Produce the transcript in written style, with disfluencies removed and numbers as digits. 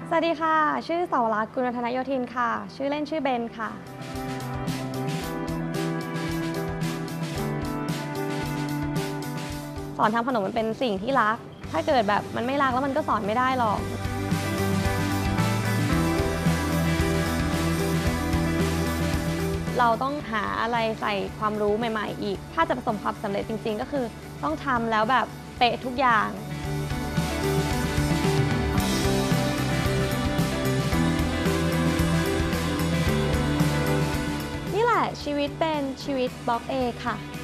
สวัสดีค่ะชื่อเสาวรักษ์ กุลวัฒนโยธินค่ะชื่อเล่นชื่อเบนค่ะสอนทำขนมมันเป็นสิ่งที่รักถ้าเกิดแบบมันไม่รักแล้วมันก็สอนไม่ได้หรอกเราต้องหาอะไรใส่ความรู้ใหม่ๆอีกถ้าจะประสบความสำเร็จจริงๆก็คือต้องทำแล้วแบบเป๊ะทุกอย่างนี่แหละชีวิตเป็นชีวิตบล็อกเอค่ะ